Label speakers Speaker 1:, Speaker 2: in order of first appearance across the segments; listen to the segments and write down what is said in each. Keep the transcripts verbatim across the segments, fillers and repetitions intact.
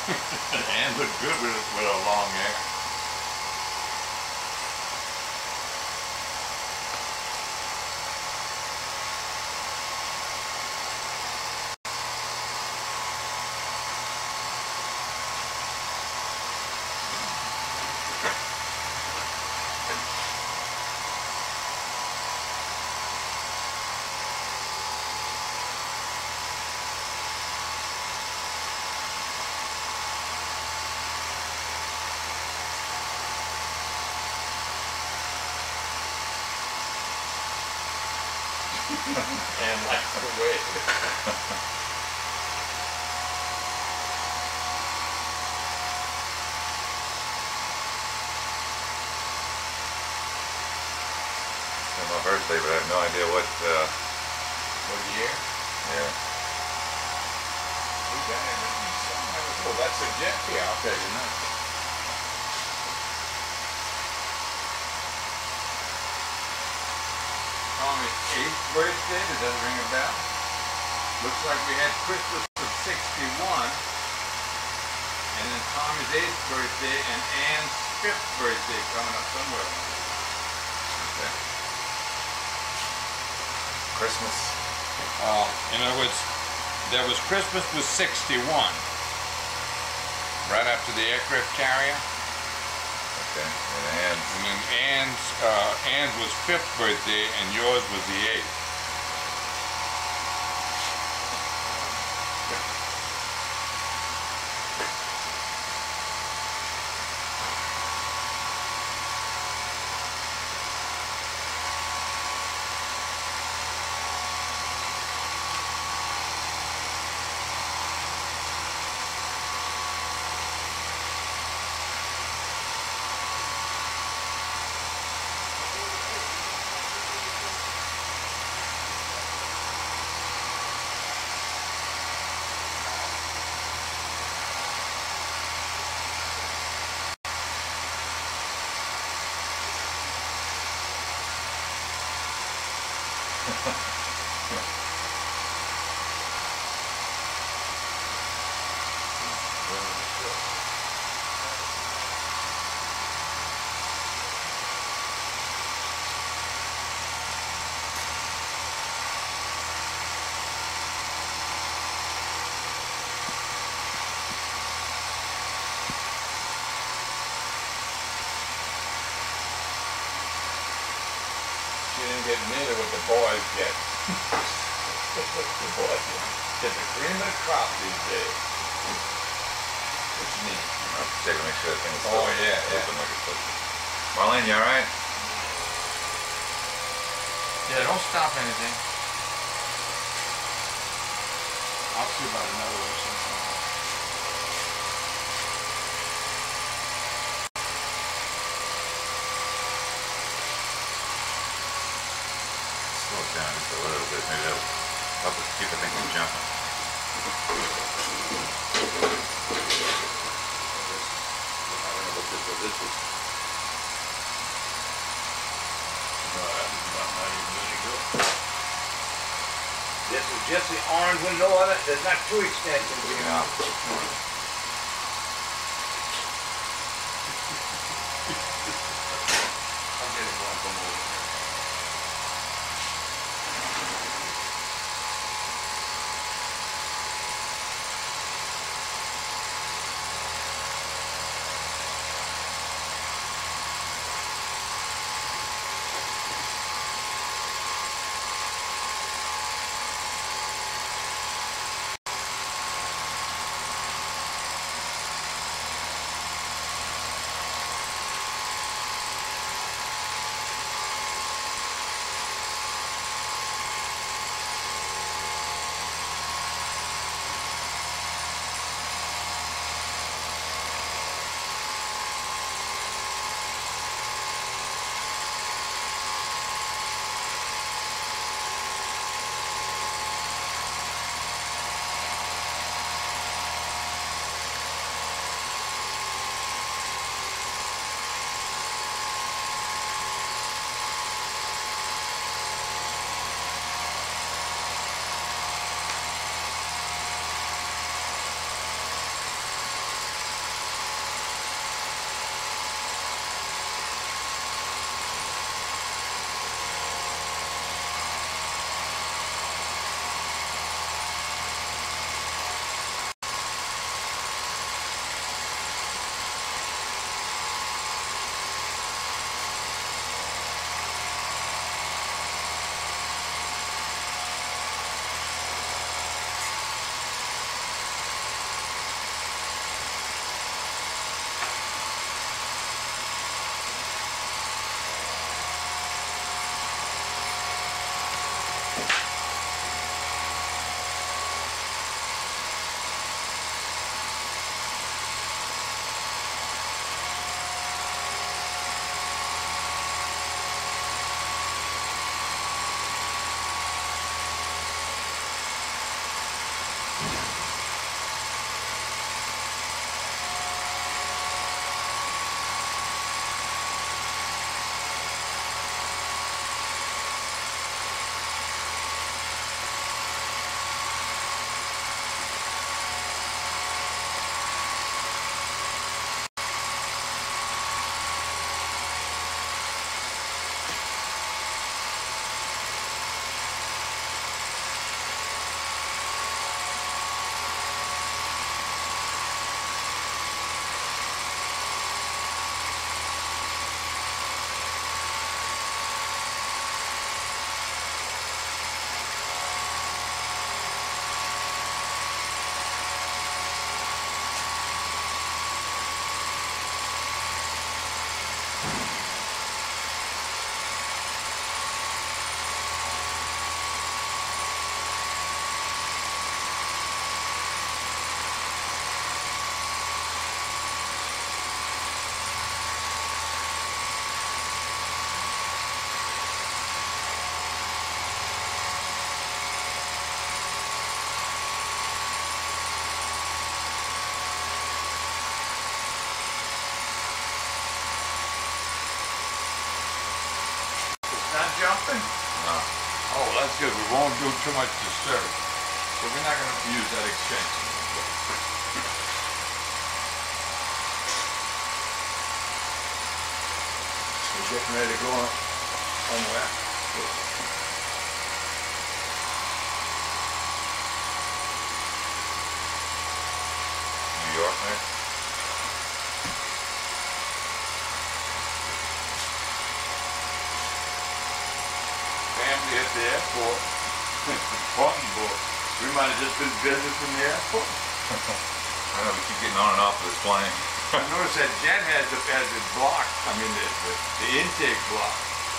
Speaker 1: And look good with, with a long hair. And likes the way.
Speaker 2: It's my birthday, but I have no idea what, uh...
Speaker 1: What year?
Speaker 2: Yeah.
Speaker 1: We got it written somewhere. Oh, that's a jet. Yeah, I'll tell you now. Tommy's eighth birthday, does that ring a bell? Looks like we had Christmas of sixty-one, and then Tommy's eighth birthday and Ann's fifth birthday coming up somewhere.
Speaker 2: Okay. Christmas.
Speaker 1: Uh, in other words, there was Christmas was sixty-one, right after the aircraft carrier.
Speaker 2: Okay. And Ann's.
Speaker 1: And then Ann's, uh, Ann's was fifth birthday, and yours was the eighth. She didn't get nearly what the boys get. The boys get the cream of the crop these days. It's neat.
Speaker 2: I'll check to make sure that thing is
Speaker 1: Oh,
Speaker 2: still
Speaker 1: yeah, yeah.
Speaker 2: open like it's supposed to. Marlene, you alright?
Speaker 1: Yeah, don't stop anything. I'll see about another one sometime.
Speaker 2: Slow it down just a little bit. Maybe that'll help us keep the thing from jumping.
Speaker 1: I don't know what this was. This was. No, that was not, not even really good.
Speaker 3: This is just the orange one, no other, there's not two extensions in
Speaker 2: Yeah.
Speaker 3: it.
Speaker 1: I'm getting one from over here. jumping?
Speaker 2: No.
Speaker 1: Oh, that's good. We won't do too much disturb. So we're not going to use that extension. We're getting ready to go somewhere.
Speaker 2: New York, man.
Speaker 1: Family at the airport. Brandenburg. We might have just been visiting the airport.
Speaker 2: I know, we keep getting on and off of this plane.
Speaker 1: I noticed that jet has the, has it blocked. I mean, the, the, the intake block.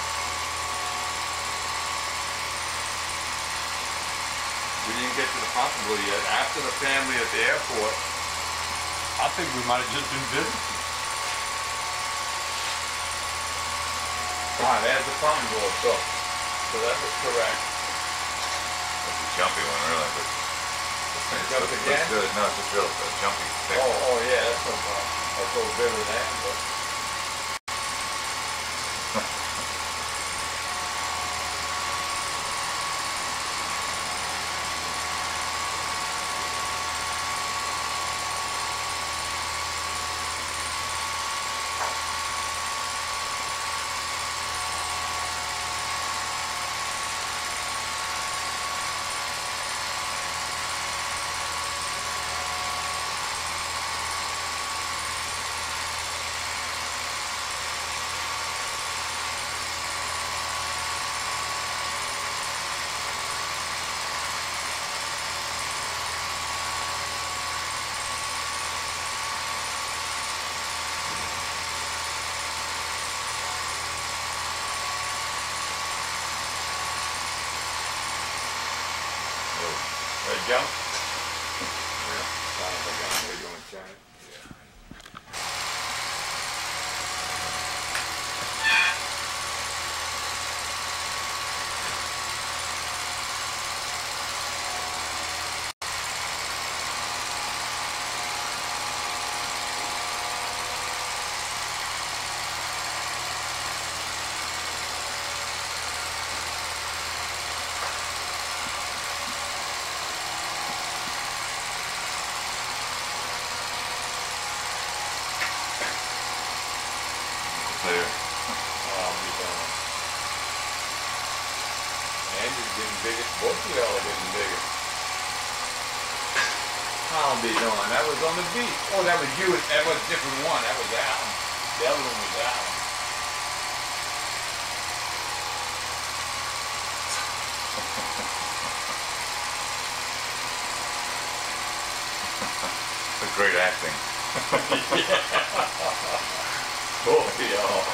Speaker 1: We didn't get to the Fontainebleau yet. After the family at the airport, I think we might have just been visiting. Ah, there's the Fontainebleau, so, so that was correct.
Speaker 2: It's a jumpy one, really, but it's
Speaker 1: Jump
Speaker 2: looks,
Speaker 1: again?
Speaker 2: looks good. No, it's just real uh, jumpy. Thick.
Speaker 1: Oh, oh yeah, that's no problem. I'll go bit of that, but. Ready to jump? Yeah. Sounds like I'm ready to jump.
Speaker 2: Clear.
Speaker 1: I'll be done. Andy's getting bigger. Both of y'all are getting bigger. I'll be done. That was on the beach. Oh, that was you. That was a different one. That was Alan. The other one was Alan.
Speaker 2: It's great acting.
Speaker 1: Both of y'all.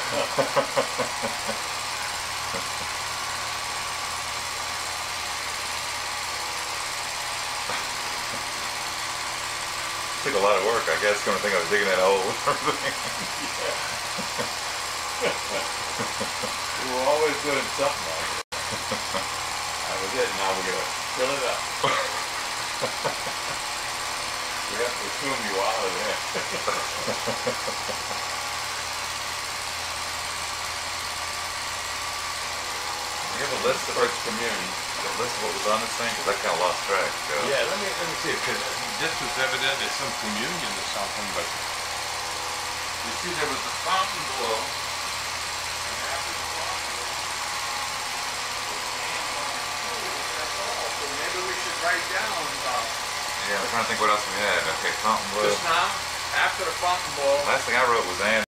Speaker 2: Took a lot of work, I guess, going to think I was digging that hole.
Speaker 1: We were always doing something like it. That was it. Now we're going to fill it up. We have to swim you out of there.
Speaker 2: You have a list of
Speaker 1: First communion.
Speaker 2: a list of what was on this thing? Because I kind of lost track. So.
Speaker 1: Yeah, let me let me see, because this was evidently some communion or something, but you see there was a fountain below, and after the fountain that's all. So maybe we should write down uh,
Speaker 2: Yeah, I'm trying to think what else we had. Okay, Fontainebleau.
Speaker 1: just now, after the fountain bowl.
Speaker 2: Last thing I wrote was Ann.